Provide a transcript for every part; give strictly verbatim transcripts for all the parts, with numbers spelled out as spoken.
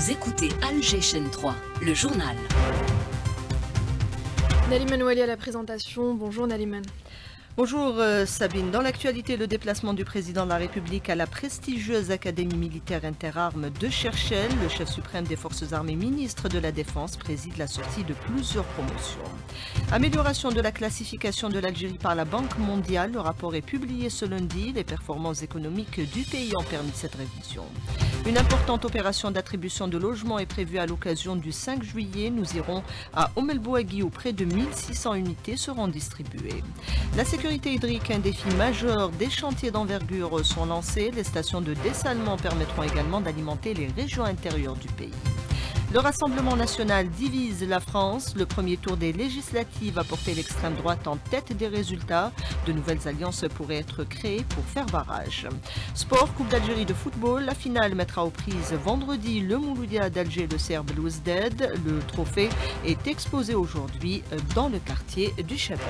Vous écoutez Alger Chaîne trois, le journal. Naliman Ouali à la présentation. Bonjour Naliman. Bonjour euh, Sabine. Dans l'actualité, le déplacement du président de la République à la prestigieuse Académie militaire interarmes de Cherchell. Le chef suprême des forces armées, ministre de la Défense, préside la sortie de plusieurs promotions. Amélioration de la classification de l'Algérie par la Banque mondiale. Le rapport est publié ce lundi. Les performances économiques du pays ont permis cette révision. Une importante opération d'attribution de logements est prévue à l'occasion du cinq juillet. Nous irons à Oum El Bouaghi où près de mille six cents unités seront distribuées. La sécurité hydrique, un défi majeur. Des chantiers d'envergure sont lancés. Les stations de dessalement permettront également d'alimenter les régions intérieures du pays. Le Rassemblement national divise la France. Le premier tour des législatives a porté l'extrême droite en tête des résultats. De nouvelles alliances pourraient être créées pour faire barrage. Sport, Coupe d'Algérie de football. La finale mettra aux prises vendredi le Mouloudia d'Alger, le C R Belouizdad. Le trophée est exposé aujourd'hui dans le quartier du Chabab.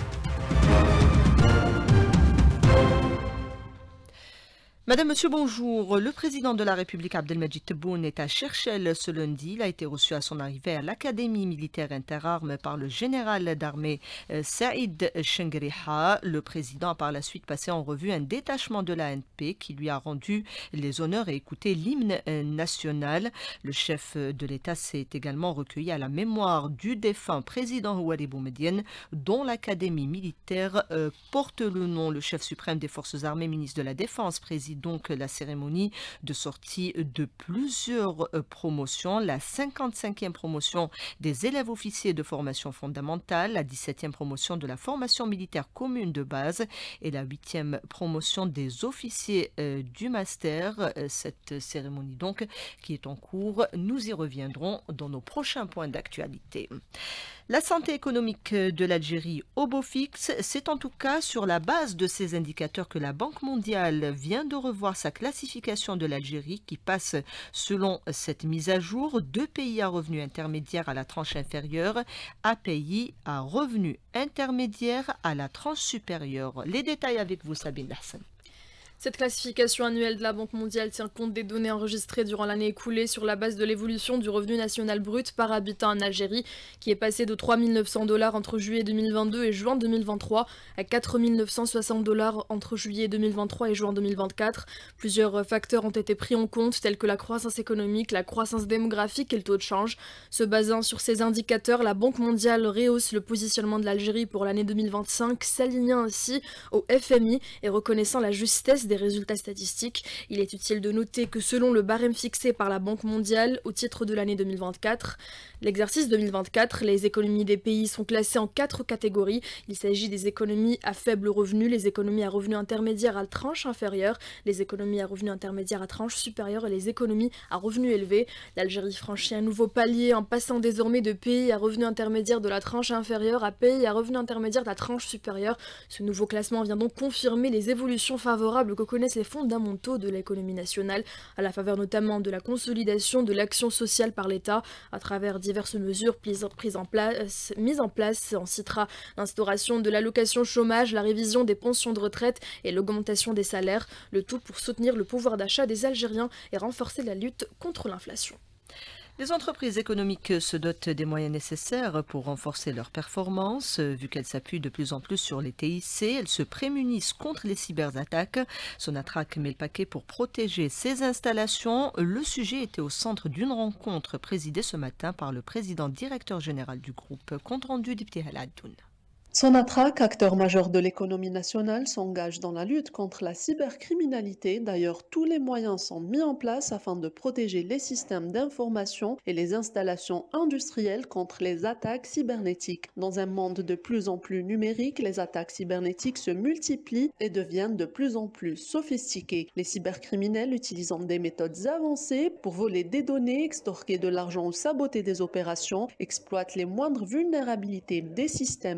Madame, Monsieur, bonjour. Le président de la République, Abdelmajid Tebboune, est à Cherchell ce lundi. Il a été reçu à son arrivée à l'Académie militaire interarmes par le général d'armée Saïd Chengriha. Le président a par la suite passé en revue un détachement de l'A N P qui lui a rendu les honneurs et écouté l'hymne national. Le chef de l'État s'est également recueilli à la mémoire du défunt président Houari Boumediene, dont l'Académie militaire euh, porte le nom. Le chef suprême des forces armées, ministre de la Défense, préside donc la cérémonie de sortie de plusieurs promotions. La cinquante-cinquième promotion des élèves officiers de formation fondamentale, la dix-septième promotion de la formation militaire commune de base et la huitième promotion des officiers euh, du master. Cette cérémonie donc qui est en cours, nous y reviendrons dans nos prochains points d'actualité. La santé économique de l'Algérie au beau fixe, c'est en tout cas sur la base de ces indicateurs que la Banque mondiale vient de revoir sa classification de l'Algérie qui passe, selon cette mise à jour, de pays à revenus intermédiaires à la tranche inférieure à pays à revenus intermédiaires à la tranche supérieure. Les détails avec vous, Sabine Hassan. Cette classification annuelle de la Banque mondiale tient compte des données enregistrées durant l'année écoulée sur la base de l'évolution du revenu national brut par habitant en Algérie, qui est passé de trois mille neuf cents dollars entre juillet deux mille vingt-deux et juin deux mille vingt-trois à quatre mille neuf cent soixante dollars entre juillet deux mille vingt-trois et juin deux mille vingt-quatre. Plusieurs facteurs ont été pris en compte, tels que la croissance économique, la croissance démographique et le taux de change. Se basant sur ces indicateurs, la Banque mondiale rehausse le positionnement de l'Algérie pour l'année deux mille vingt-cinq, s'alignant ainsi au F M I et reconnaissant la justesse des résultats statistiques. Il est utile de noter que selon le barème fixé par la Banque mondiale au titre de l'année deux mille vingt-quatre, l'exercice deux mille vingt-quatre, les économies des pays sont classées en quatre catégories. Il s'agit des économies à faible revenu, les économies à revenu intermédiaire à tranche inférieure, les économies à revenu intermédiaire à tranche supérieure et les économies à revenu élevé. L'Algérie franchit un nouveau palier en passant désormais de pays à revenu intermédiaire de la tranche inférieure à pays à revenu intermédiaire de la tranche supérieure. Ce nouveau classement vient donc confirmer les évolutions favorables que connaissent les fondamentaux de l'économie nationale, à la faveur notamment de la consolidation de l'action sociale par l'État, à travers diverses mesures prises en place, mises en place. On citera l'instauration de l'allocation chômage, la révision des pensions de retraite et l'augmentation des salaires, le tout pour soutenir le pouvoir d'achat des Algériens et renforcer la lutte contre l'inflation. Les entreprises économiques se dotent des moyens nécessaires pour renforcer leur performance. Vu qu'elles s'appuient de plus en plus sur les T I C, elles se prémunissent contre les cyberattaques. Sonatrach met le paquet pour protéger ses installations. Le sujet était au centre d'une rencontre présidée ce matin par le président directeur général du groupe. Compte rendu d'Ibtihal Addoun. Sonatrach, acteur majeur de l'économie nationale, s'engage dans la lutte contre la cybercriminalité. D'ailleurs, tous les moyens sont mis en place afin de protéger les systèmes d'information et les installations industrielles contre les attaques cybernétiques. Dans un monde de plus en plus numérique, les attaques cybernétiques se multiplient et deviennent de plus en plus sophistiquées. Les cybercriminels, utilisant des méthodes avancées pour voler des données, extorquer de l'argent ou saboter des opérations, exploitent les moindres vulnérabilités des systèmes et de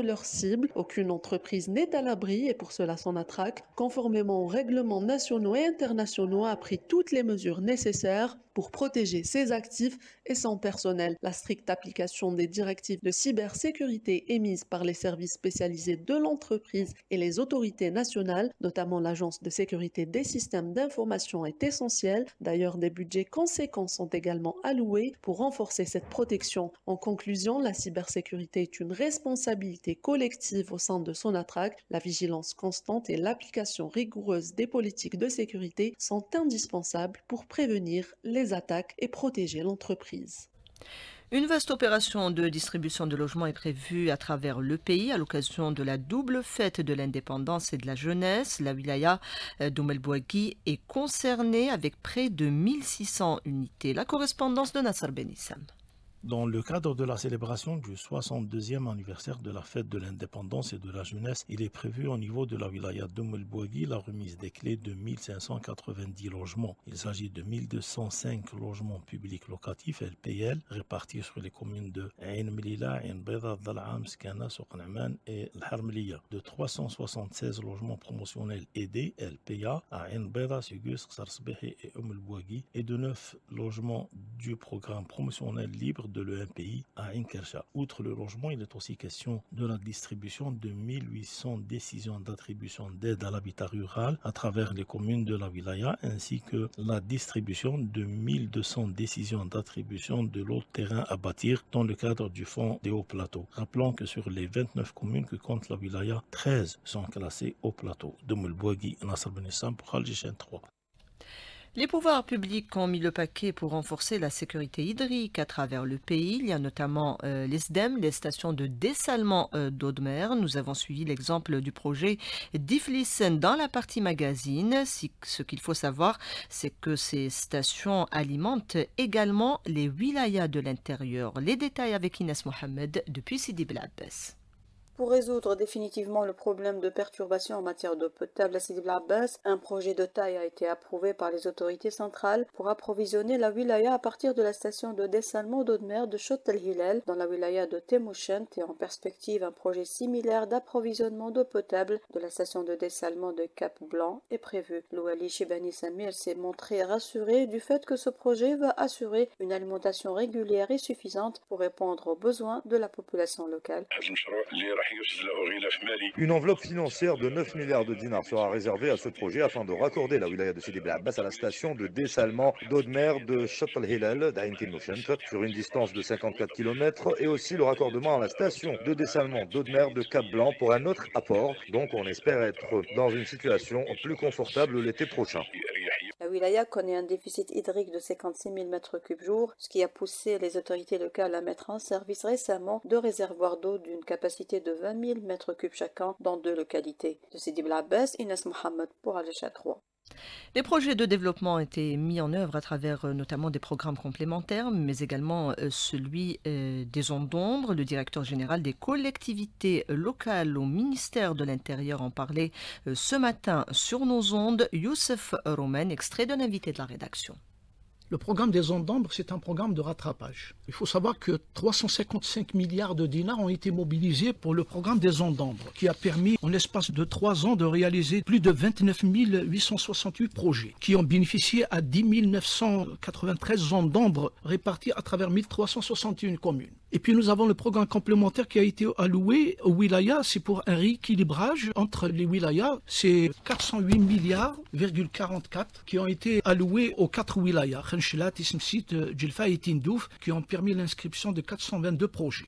leurs cibles. Aucune entreprise n'est à l'abri et pour cela Sonatrach, conformément aux règlements nationaux et internationaux, a pris toutes les mesures nécessaires pour protéger ses actifs et son personnel. La stricte application des directives de cybersécurité émises par les services spécialisés de l'entreprise et les autorités nationales, notamment l'Agence de sécurité des systèmes d'information, est essentielle. D'ailleurs, des budgets conséquents sont également alloués pour renforcer cette protection. En conclusion, la cybersécurité est une responsabilité collective au sein de Sonatrach. La vigilance constante et l'application rigoureuse des politiques de sécurité sont indispensables pour prévenir les attaques et protéger l'entreprise. Une vaste opération de distribution de logements est prévue à travers le pays à l'occasion de la double fête de l'indépendance et de la jeunesse. La wilaya d'Oum El Bouagui est concernée avec près de mille six cents unités. La correspondance de Nasser Benissam. Dans le cadre de la célébration du soixante-deuxième anniversaire de la fête de l'indépendance et de la jeunesse, il est prévu au niveau de la wilaya d'Oum El Bouagui la remise des clés de mille cinq cent quatre-vingt-dix logements. Il s'agit de mille deux cent cinq logements publics locatifs L P L répartis sur les communes de Ain Melilla, Ain Beyda, Dal'am, Skana, Souq Na'man et Al-Harmeliya, de trois cent soixante-seize logements promotionnels aidés L P A à Ain Beyda, Sugus, Sarsbehi et Oum El Bouagui et de neuf logements du programme promotionnel libre de l'E M P I à Inkersha. Outre le logement, il est aussi question de la distribution de mille huit cents décisions d'attribution d'aide à l'habitat rural à travers les communes de la wilaya, ainsi que la distribution de mille deux cents décisions d'attribution de lot de terrain à bâtir dans le cadre du fonds des hauts plateaux. Rappelons que sur les vingt-neuf communes que compte la wilaya, treize sont classées au plateau. d'Oum El Bouagui, Nasser Benissam pour Al Jazeera trois. Les pouvoirs publics ont mis le paquet pour renforcer la sécurité hydrique à travers le pays. Il y a notamment euh, les S D E M, les stations de dessalement euh, d'eau de mer. Nous avons suivi l'exemple du projet d'Iflissen dans la partie magazine. Si, ce qu'il faut savoir, c'est que ces stations alimentent également les wilayas de l'intérieur. Les détails avec Inès Mohamed depuis Sidi Bel Abbas. Pour résoudre définitivement le problème de perturbation en matière d'eau potable à Sidi Bel Abbas, un projet de taille a été approuvé par les autorités centrales pour approvisionner la wilaya à partir de la station de dessalement d'eau de mer de Chott El Hilal dans la wilaya de Temouchent et en perspective un projet similaire d'approvisionnement d'eau potable de la station de dessalement de Cap Blanc est prévu. L'Ouali Chebani Samir s'est montré rassuré du fait que ce projet va assurer une alimentation régulière et suffisante pour répondre aux besoins de la population locale. Une enveloppe financière de neuf milliards de dinars sera réservée à ce projet afin de raccorder la wilaya de Sidi Bel Abbas à la station de dessalement d'eau de mer de Chott El Hilal d'Ain Temouchent sur une distance de cinquante-quatre kilomètres et aussi le raccordement à la station de dessalement d'eau de mer de Cap Blanc pour un autre apport. Donc on espère être dans une situation plus confortable l'été prochain. La wilaya connaît un déficit hydrique de cinquante-six mille mètres cubes jour, ce qui a poussé les autorités locales à mettre en service récemment deux réservoirs d'eau d'une capacité de vingt mille mètres cubes chacun dans deux localités. De Sidi Bel Abbas, Inès Mohamed pour Al Jazeera trois. Les projets de développement ont été mis en œuvre à travers euh, notamment des programmes complémentaires, mais également euh, celui euh, des zones d'ombre. Le directeur général des collectivités locales au ministère de l'Intérieur en parlait euh, ce matin sur nos ondes. Youssef Romain, extrait d'un invité de la rédaction. Le programme des zones d'ombre, c'est un programme de rattrapage. Il faut savoir que trois cent cinquante-cinq milliards de dinars ont été mobilisés pour le programme des zones d'ombre, qui a permis en l'espace de trois ans de réaliser plus de vingt-neuf mille huit cent soixante-huit projets, qui ont bénéficié à dix mille neuf cent quatre-vingt-treize zones d'ombre réparties à travers mille trois cent soixante et une communes. Et puis nous avons le programme complémentaire qui a été alloué aux wilayas, c'est pour un rééquilibrage entre les wilayas, c'est quatre cent huit milliards virgule quarante-quatre qui ont été alloués aux quatre wilayas, Khenchelat, Ismsit, Djelfa et Tindouf, qui ont permis l'inscription de quatre cent vingt-deux projets.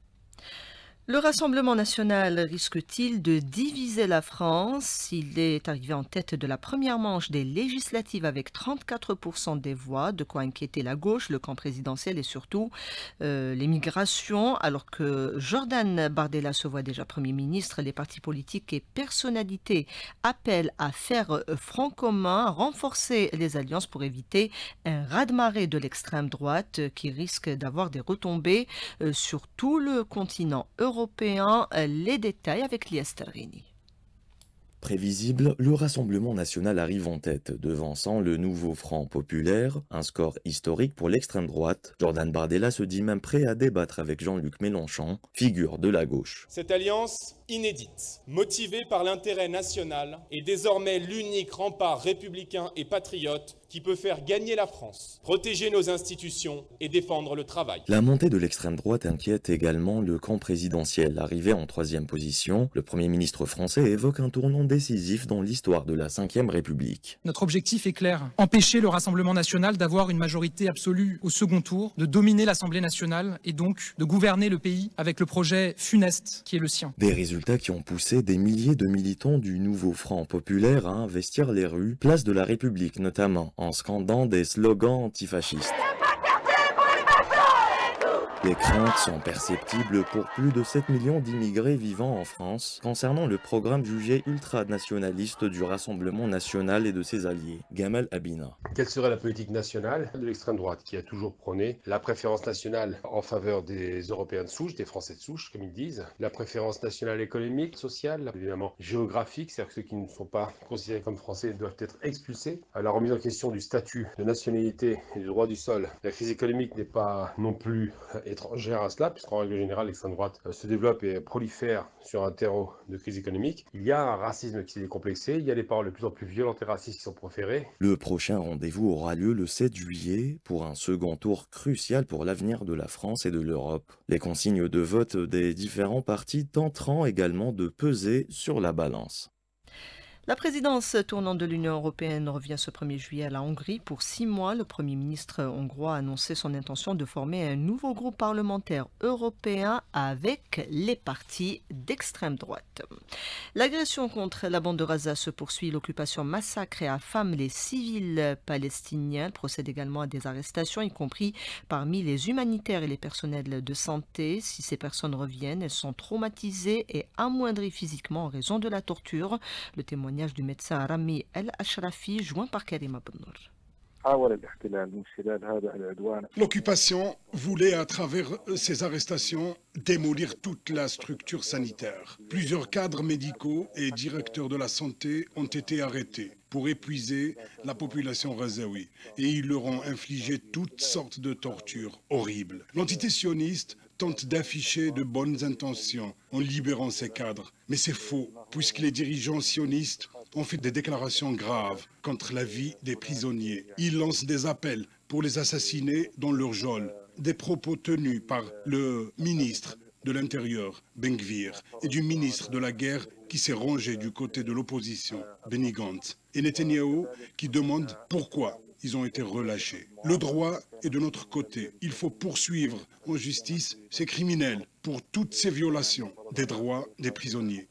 Le Rassemblement national risque-t-il de diviser la France? Il est arrivé en tête de la première manche des législatives avec trente-quatre pour cent des voix, de quoi inquiéter la gauche, le camp présidentiel et surtout euh, les migrations. Alors que Jordan Bardella se voit déjà Premier ministre, les partis politiques et personnalités appellent à faire front commun, à renforcer les alliances pour éviter un raz-de-marée de l'extrême droite qui risque d'avoir des retombées euh, sur tout le continent européen. Européen, les détails avec Liester Rini. Prévisible, le Rassemblement national arrive en tête, devançant le nouveau Front populaire, un score historique pour l'extrême droite. Jordan Bardella se dit même prêt à débattre avec Jean-Luc Mélenchon, figure de la gauche. Cette alliance inédite, motivée par l'intérêt national, est désormais l'unique rempart républicain et patriote qui peut faire gagner la France, protéger nos institutions et défendre le travail. La montée de l'extrême droite inquiète également le camp présidentiel. Arrivé en troisième position, le Premier ministre français évoque un tournant décisif dans l'histoire de la cinquième République. Notre objectif est clair, empêcher le Rassemblement national d'avoir une majorité absolue au second tour, de dominer l'Assemblée nationale et donc de gouverner le pays avec le projet funeste qui est le sien. Des résultats qui ont poussé des milliers de militants du nouveau Front populaire à investir les rues, place de la République notamment, en scandant des slogans antifascistes. Les craintes sont perceptibles pour plus de sept millions d'immigrés vivant en France concernant le programme jugé ultranationaliste du Rassemblement national et de ses alliés. Gamal Abina. Quelle serait la politique nationale de l'extrême droite qui a toujours prôné la préférence nationale en faveur des Européens de souche, des Français de souche comme ils disent, la préférence nationale économique, sociale, évidemment géographique, c'est-à-dire que ceux qui ne sont pas considérés comme français doivent être expulsés, la remise en question du statut de nationalité et du droit du sol. La crise économique n'est pas non plus étrangère à cela, puisqu'en règle générale, l'extrême droite se développe et prolifère sur un terreau de crise économique. Il y a un racisme qui s'est décomplexé, il y a des paroles de plus en plus violentes et racistes qui sont proférées. Le prochain rendez-vous aura lieu le sept juillet pour un second tour crucial pour l'avenir de la France et de l'Europe. Les consignes de vote des différents partis tenteront également de peser sur la balance. La présidence tournante de l'Union européenne revient ce premier juillet à la Hongrie pour six mois. Le Premier ministre hongrois a annoncé son intention de former un nouveau groupe parlementaire européen avec les partis d'extrême droite. L'agression contre la bande de Gaza se poursuit. L'occupation massacre et affame les civils palestiniens. Elle procède également à des arrestations, y compris parmi les humanitaires et les personnels de santé. Si ces personnes reviennent, elles sont traumatisées et amoindries physiquement en raison de la torture. Le témoignage du médecin Rami El-Ashrafi, joint par Karima Bennour. L'occupation voulait, à travers ces arrestations, démolir toute la structure sanitaire. Plusieurs cadres médicaux et directeurs de la santé ont été arrêtés pour épuiser la population gazaoui et ils leur ont infligé toutes sortes de tortures horribles. L'entité sioniste tente d'afficher de bonnes intentions en libérant ces cadres. Mais c'est faux, puisque les dirigeants sionistes ont fait des déclarations graves contre la vie des prisonniers. Ils lancent des appels pour les assassiner dans leur geôle. Des propos tenus par le ministre de l'Intérieur, Ben Gvir, et du ministre de la Guerre qui s'est rangé du côté de l'opposition, Benny Gantz, et Netanyahou qui demande pourquoi ils ont été relâchés. Le droit est de notre côté. Il faut poursuivre en justice ces criminels pour toutes ces violations des droits des prisonniers.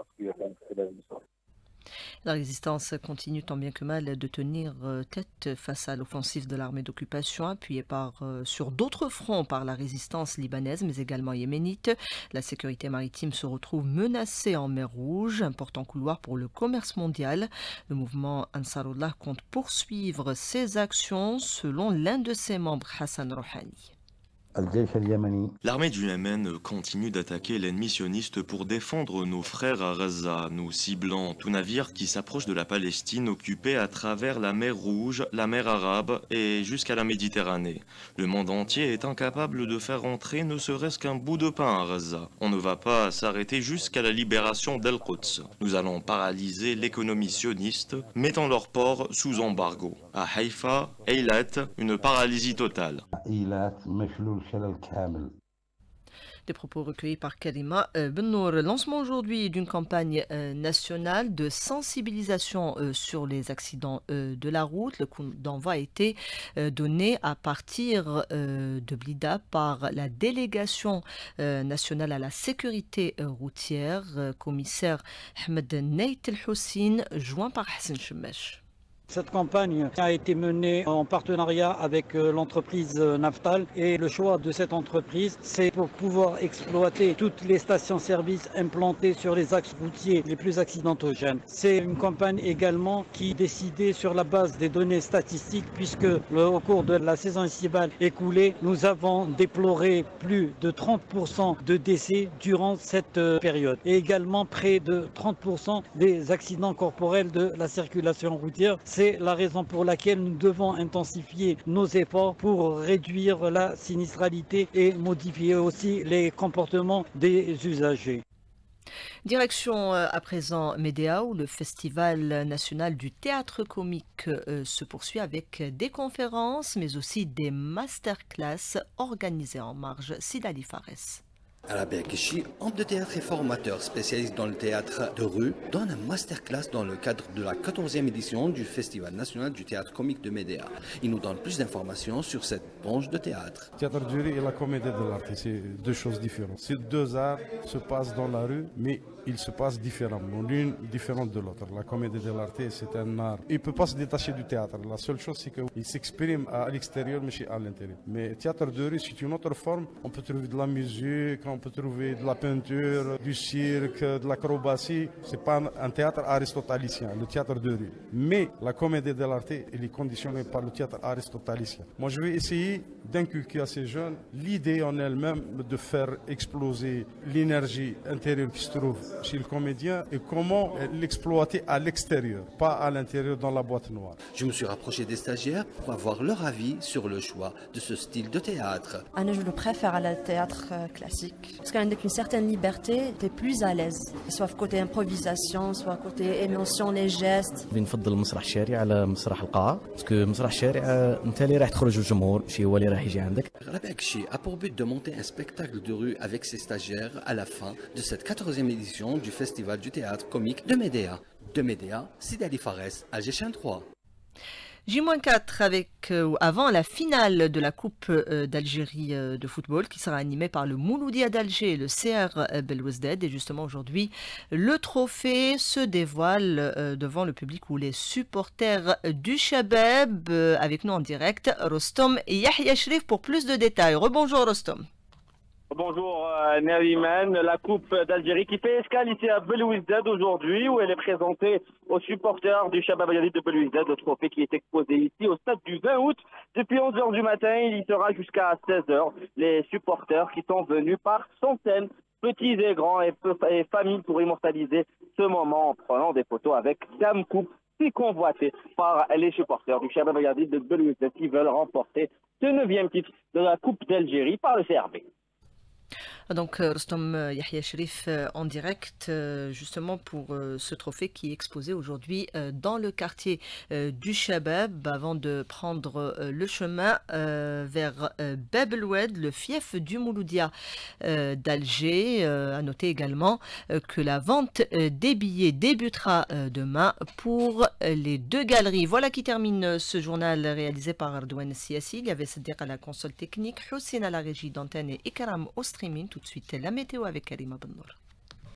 La résistance continue tant bien que mal de tenir tête face à l'offensive de l'armée d'occupation appuyée par, euh, sur d'autres fronts par la résistance libanaise mais également yéménite. La sécurité maritime se retrouve menacée en mer Rouge, important couloir pour le commerce mondial. Le mouvement Ansarullah compte poursuivre ses actions selon l'un de ses membres, Hassan Rouhani. L'armée du Yémen continue d'attaquer l'ennemi sioniste pour défendre nos frères à Gaza, nous ciblant tout navire qui s'approche de la Palestine occupée à travers la mer Rouge, la mer Arabe et jusqu'à la Méditerranée. Le monde entier est incapable de faire entrer ne serait-ce qu'un bout de pain à Gaza. On ne va pas s'arrêter jusqu'à la libération d'Al-Quds. Nous allons paralyser l'économie sioniste, mettant leur port sous embargo. À Haïfa, Eilat, une paralysie totale. Des propos recueillis par Karima Bennour. Lancement aujourd'hui d'une campagne euh, nationale de sensibilisation euh, sur les accidents euh, de la route. Le coup d'envoi a été euh, donné à partir euh, de Blida par la délégation euh, nationale à la sécurité euh, routière, euh, commissaire Ahmed Neit El Houssine, joint par Hassan Chemesh. Cette campagne a été menée en partenariat avec l'entreprise Naftal et le choix de cette entreprise, c'est pour pouvoir exploiter toutes les stations-service implantées sur les axes routiers les plus accidentogènes. C'est une campagne également qui est décidée sur la base des données statistiques puisque au cours de la saison estivale écoulée, nous avons déploré plus de trente pour cent de décès durant cette période et également près de trente pour cent des accidents corporels de la circulation routière. C'est la raison pour laquelle nous devons intensifier nos efforts pour réduire la sinistralité et modifier aussi les comportements des usagers. Direction à présent Médéa où le Festival national du théâtre comique euh, se poursuit avec des conférences mais aussi des masterclass organisées en marge. Sidali Fares. Rabia Kishi, homme de théâtre et formateur spécialiste dans le théâtre de rue, donne un masterclass dans le cadre de la quatorzième édition du Festival national du théâtre comique de Médéa. Il nous donne plus d'informations sur cette branche de théâtre. Le théâtre de rue et la comédie de l'art, c'est deux choses différentes. Ces deux arts se passent dans la rue, mais ils se passent différemment, l'une différente de l'autre. La comédie de l'art, c'est un art. Il ne peut pas se détacher du théâtre. La seule chose, c'est qu'il s'exprime à l'extérieur, mais à l'intérieur. Mais le théâtre de rue, c'est une autre forme. On peut trouver de la musique, on peut trouver de la peinture, du cirque, de l'acrobatie. Ce n'est pas un théâtre aristotélicien, le théâtre de rue. Mais la comédie de l'art, elle est conditionnée par le théâtre aristotélicien. Moi, je vais essayer d'inculquer à ces jeunes l'idée en elle-même de faire exploser l'énergie intérieure qui se trouve chez le comédien et comment l'exploiter à l'extérieur, pas à l'intérieur dans la boîte noire. Je me suis rapproché des stagiaires pour avoir leur avis sur le choix de ce style de théâtre. Je le préfère le théâtre classique parce qu'avec une certaine liberté, tu es plus à l'aise, soit côté improvisation, soit côté émotion, les gestes. بنفضل مسرح الشارع على مسرح القاعة باسكو مسرح الشارع انت اللي راح تخرج الجمهور ماشي هو اللي راح يجي عندك. Rabia Kishi a pour but de monter un spectacle de rue avec ses stagiaires à la fin de cette quatorzième édition du Festival du théâtre comique de Médéa. De Médéa, Sidali Fares, Alger trois. J quatre avec, euh, avant la finale de la Coupe euh, d'Algérie euh, de football qui sera animée par le Mouloudia d'Alger et le C R Belouizdad. Et justement aujourd'hui, le trophée se dévoile euh, devant le public ou les supporters du Chabab. Euh, avec nous en direct, Rostom et Yahya Shrif pour plus de détails. Rebonjour Rostom. Bonjour euh, Neriman, la Coupe d'Algérie qui fait escale ici à Belouizdad aujourd'hui où elle est présentée aux supporters du Chabab Ayadit de Belouizdad, le trophée qui est exposé ici au stade du vingt août. Depuis onze heures du matin, il y sera jusqu'à seize heures. Les supporters qui sont venus par centaines, petits et grands et, et familles pour immortaliser ce moment en prenant des photos avec Dame Coupe si convoitée par les supporters du Chabab Ayadit de Belouizdad qui veulent remporter ce neuvième titre de la Coupe d'Algérie par le C R B. Donc Rostom Yahya Shrif en direct justement pour ce trophée qui est exposé aujourd'hui dans le quartier du Chabab avant de prendre le chemin vers Bab el Oued, le fief du Mouloudia d'Alger. À noter également que la vente des billets débutera demain pour les deux galeries. Voilà qui termine ce journal réalisé par Ardouane Siassi. Il y avait Sadiq à la console technique, Hussein à la régie d'antenne et Ikram au streaming. Tout de suite, la météo avec Karima Bennour.